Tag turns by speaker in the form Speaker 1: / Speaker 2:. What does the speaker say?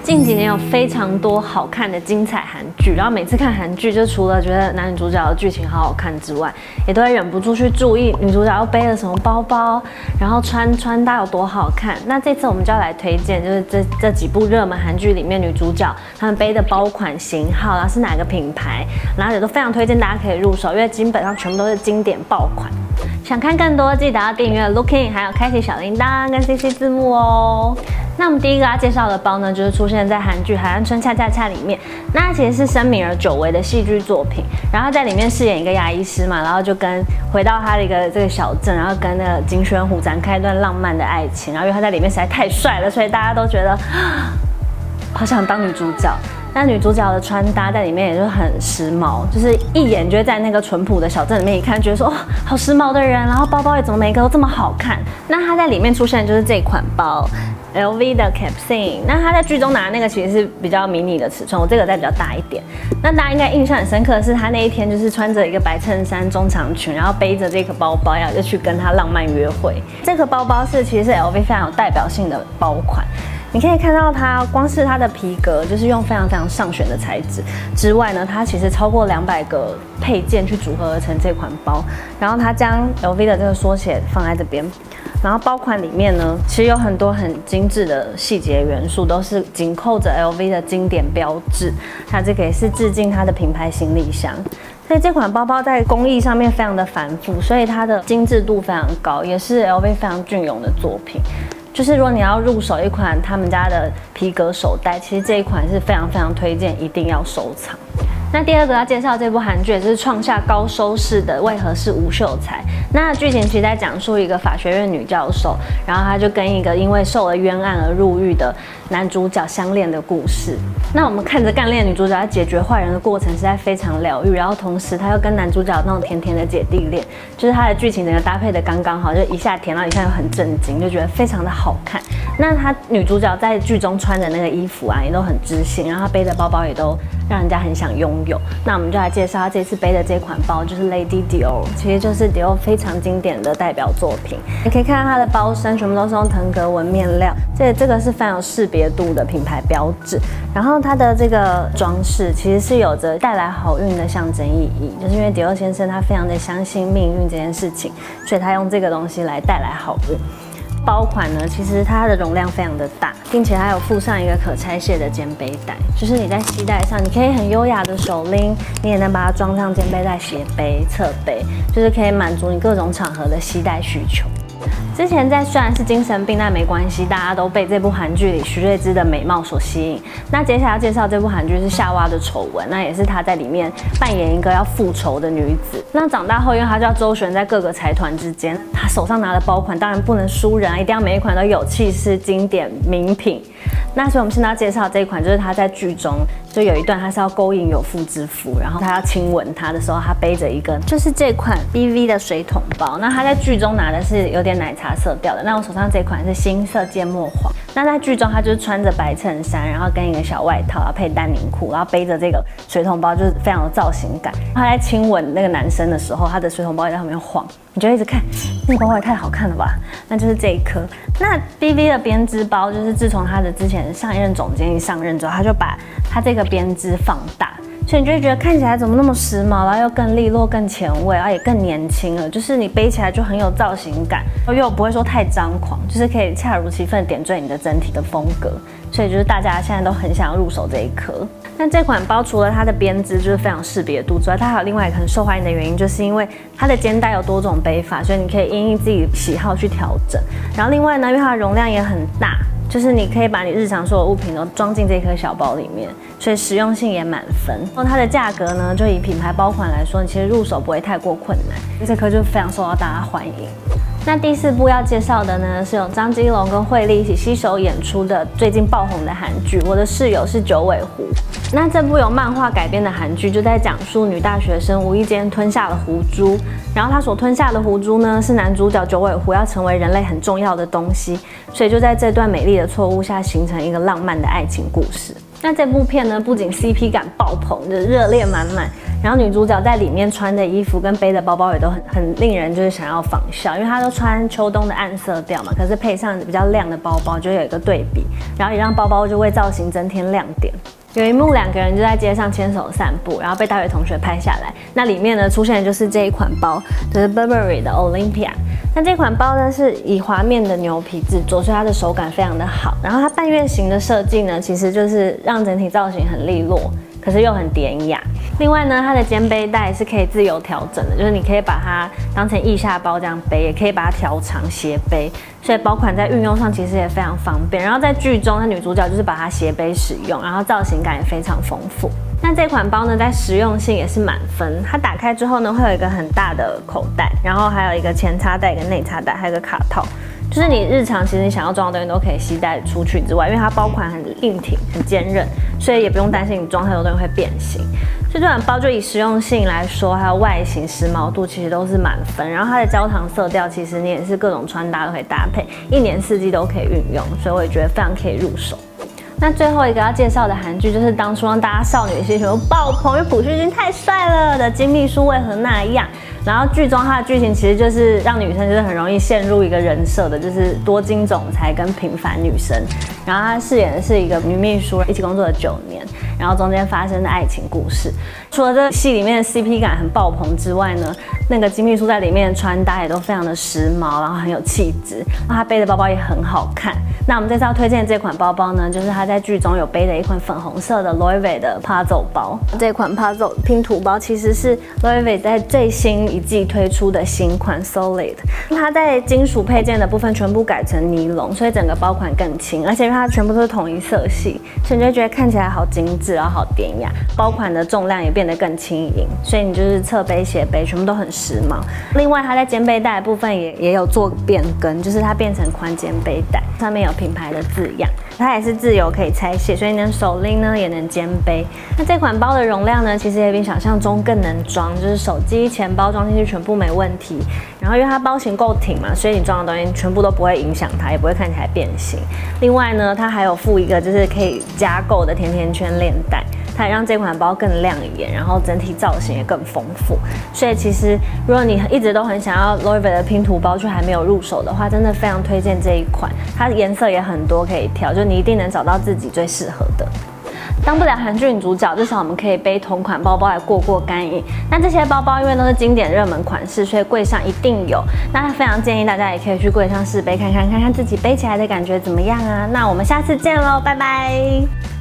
Speaker 1: 近几年有非常多好看的精彩韩剧，然后每次看韩剧，就除了觉得男女主角的剧情好好看之外，也都会忍不住去注意女主角又背了什么包包，然后穿搭有多好看。那这次我们就要来推荐，就是这几部热门韩剧里面女主角她们背的包款型号，然后是哪个品牌，然后也都非常推荐大家可以入手，因为基本上全部都是经典爆款。想看更多，记得要订阅 Looking， 还有开启小铃铛跟 CC 字幕哦。那我们第一个要介绍的包呢，就是出现在韩剧《海岸村恰恰恰》里面。那它其实是申敏儿久违的戏剧作品，然后他在里面饰演一个牙医师嘛，然后就回到他的这个小镇，然后跟那个金宣虎展开一段浪漫的爱情。然后因为他在里面实在太帅了，所以大家都觉得好想当女主角。那女主角的穿搭在里面也就很时髦，就是一眼就会在那个淳朴的小镇里面一看，觉得说哦，好时髦的人，然后包包也怎么每个都这么好看。那她在里面出现的就是这款包 ，LV 的 Capsule。那她在剧中拿的那个其实是比较迷你的尺寸，我这个再比较大一点。那大家应该印象很深刻的是，她那一天就是穿着一个白衬衫、中长裙，然后背着这个包包要去跟他浪漫约会。这个包包其实是 LV 非常有代表性的包款。你可以看到它，光是它的皮革就是用非常非常上选的材质之外呢，它其实超过200个配件去组合而成这款包。然后它将 LV 的这个缩写放在这边，然后包款里面呢，其实有很多很精致的细节元素，都是紧扣着 LV 的经典标志。它这个也是致敬它的品牌行李箱。所以这款包包在工艺上面非常的繁复，所以它的精致度非常高，也是 LV 非常隽永的作品。就是如果你要入手一款他们家的皮革手袋，其实这一款是非常非常推荐，一定要收藏。那第二个要介绍这部韩剧，也是创下高收视的《为何是吴秀才》。那剧情其实在讲述一个法学院女教授，然后她就跟一个因为受了冤案而入狱的男主角相恋的故事。那我们看着干练女主角在解决坏人的过程，实在非常疗愈。然后同时她又跟男主角那种甜甜的姐弟恋，就是她的剧情整个搭配的刚刚好，就一下甜，然后一下又很震惊，就觉得非常的好看。那她女主角在剧中穿的那个衣服啊，也都很知性，然后她背的包包也都让人家很想拥有。那我们就来介绍她这次背的这款包，就是 Lady Dior， 其实就是 Dior 非常经典的代表作品。你可以看到它的包身全部都是用腾格纹面料，这个是非常有识别度的品牌标志。然后它的这个装饰其实是有着带来好运的象征意义，就是因为迪奥先生他非常的相信命运这件事情，所以他用这个东西来带来好运。包款呢，其实它的容量非常的大，并且还有附上一个可拆卸的肩背带，就是你在携带上，你可以很优雅的手拎，你也能把它装上肩背带、斜背、侧背，就是可以满足你各种场合的携带需求。之前虽然是精神病，但没关系，大家都被这部韩剧里徐睿知的美貌所吸引。那接下来要介绍这部韩剧是夏娃的丑闻，那也是她在里面扮演一个要复仇的女子。那长大后，因为她就要周旋在各个财团之间，她手上拿的包款当然不能输人啊，一定要每一款都有气势、经典、名品。那所以我们现在要介绍这一款，就是她在剧中就有一段她是要勾引有妇之夫，然后她要亲吻他的时候，她背着一个就是这款 BV 的水桶包。那她在剧中拿的是有点奶茶色调的，那我手上这款是新色芥末黄。那在剧中她就是穿着白衬衫，然后跟一个小外套，然后配丹宁裤，然后背着这个水桶包，就是非常有造型感。她在亲吻那个男生的时候，她的水桶包也在旁边晃，你就一直看，那个包包也太好看了吧？那就是这一颗。那 BV 的编织包，就是自从她的之前上一任总监一上任之后，他就把它这个编织放大，所以你就会觉得看起来怎么那么时髦，然后又更利落、更前卫，然后也更年轻了。就是你背起来就很有造型感，又不会说太张狂，就是可以恰如其分点缀你的整体的风格。所以就是大家现在都很想要入手这一颗。那这款包除了它的编织就是非常识别度之外，它还有另外一个很受欢迎的原因，就是因为它的肩带有多种背法，所以你可以因应自己喜好去调整。然后另外呢，因为它的容量也很大，就是你可以把你日常所有物品都装进这颗小包里面，所以实用性也满分。然后它的价格呢，就以品牌包款来说，你其实入手不会太过困难，这颗就非常受到大家欢迎。那第4部要介绍的呢，是由张基龙跟惠利一起携手演出的最近爆红的韩剧《我的室友是九尾狐》。那这部由漫画改编的韩剧，就在讲述女大学生无意间吞下了狐珠，然后她所吞下的狐珠呢，是男主角九尾狐要成为人类很重要的东西，所以就在这段美丽的错误下，形成一个浪漫的爱情故事。那这部片呢，不仅 CP 感爆棚，就是热烈满满， 然后女主角在里面穿的衣服跟背的包包也都很令人就是想要仿效，因为她都穿秋冬的暗色调嘛，可是配上比较亮的包包，就有一个对比，然后也让包包就为造型增添亮点。有一幕2个人就在街上牵手散步，然后被大学同学拍下来。那里面呢出现的就是这一款包，就是 Burberry 的 Olympia。那这款包呢是以滑面的牛皮制作，所以它的手感非常的好。然后它半月形的设计呢，其实就是让整体造型很利落，可是又很典雅。另外呢，它的肩背带是可以自由调整的，就是你可以把它当成腋下包这样背，也可以把它调长斜背，所以包款在运用上其实也非常方便。然后在剧中，那女主角就是把它斜背使用，然后造型感也非常丰富。那这款包呢，在实用性也是满分。它打开之后呢，会有一个很大的口袋，然后还有一个前插袋、跟内插袋，还有一个卡套。就是你日常其实你想要装的东西都可以携带出去之外，因为它包款很硬挺、很坚韧，所以也不用担心你装太多东西会变形。所以这款包就以实用性来说，还有外形、时髦度，其实都是满分。然后它的焦糖色调，其实你也是各种穿搭都可以搭配，一年四季都可以运用，所以我也觉得非常可以入手。那最后一个要介绍的韩剧，就是当初让大家少女心全部爆棚，因为朴叙俊太帅了的《金秘书为何那样》。然后剧中它的剧情其实就是让女生就是很容易陷入一个人设的，就是多金总裁跟平凡女生。然后她饰演的是一个女秘书，一起工作了9年，然后中间发生的爱情故事。除了这个戏里面的 CP 感很爆棚之外呢，那个金秘书在里面的穿搭也都非常的时髦，然后很有气质。她背的包包也很好看。那我们这次要推荐的这款包包呢，就是她在剧中有背的一款粉红色的 Loewe 的 Puzzle 包。这款 Puzzle 拼图包其实是 Loewe 在最新一季推出的新款 Solid， 它在金属配件的部分全部改成尼龙，所以整个包款更轻，而且因为它全部都是统一色系，所以你就会觉得看起来好精致，然后好典雅。包款的重量也变得更轻盈，所以你就是侧背、斜背全部都很时髦。另外，它在肩背带的部分也有做变更，就是它变成宽肩背带，上面有品牌的字样，它也是自由可以拆卸，所以你能手拎呢，也能肩背。那这款包的容量呢，其实也比想象中更能装，就是手机、钱包装进去全部没问题。然后因为它包型够挺嘛，所以你装的东西全部都不会影响它，也不会看起来变形。另外呢，它还有附一个就是可以加购的甜甜圈链带，它也让这款包更亮眼，然后整体造型也更丰富。所以其实如果你一直都很想要 Loewe 的拼图包，却还没有入手的话，真的非常推荐这一款。它颜色也很多可以挑，就你一定能找到自己最适合的。当不了韩剧女主角，至少我们可以背同款包包来过干瘾。那这些包包因为都是经典热门款式，所以柜上一定有。那非常建议大家也可以去柜上试背看看自己背起来的感觉怎么样啊？那我们下次见喽，拜拜。